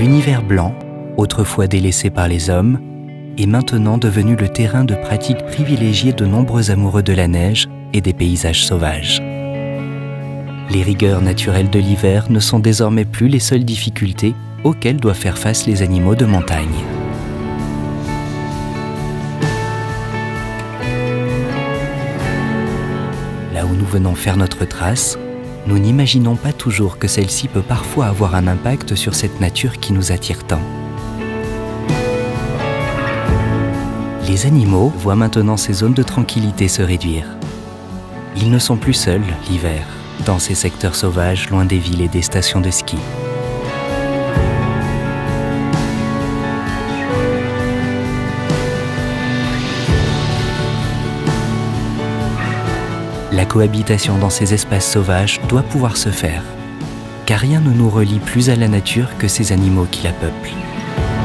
L'univers blanc, autrefois délaissé par les hommes, est maintenant devenu le terrain de pratique privilégié de nombreux amoureux de la neige et des paysages sauvages. Les rigueurs naturelles de l'hiver ne sont désormais plus les seules difficultés auxquelles doivent faire face les animaux de montagne. Là où nous venons faire notre trace, nous n'imaginons pas toujours que celle-ci peut parfois avoir un impact sur cette nature qui nous attire tant. Les animaux voient maintenant ces zones de tranquillité se réduire. Ils ne sont plus seuls l'hiver, dans ces secteurs sauvages loin des villes et des stations de ski. La cohabitation dans ces espaces sauvages doit pouvoir se faire, car rien ne nous relie plus à la nature que ces animaux qui la peuplent.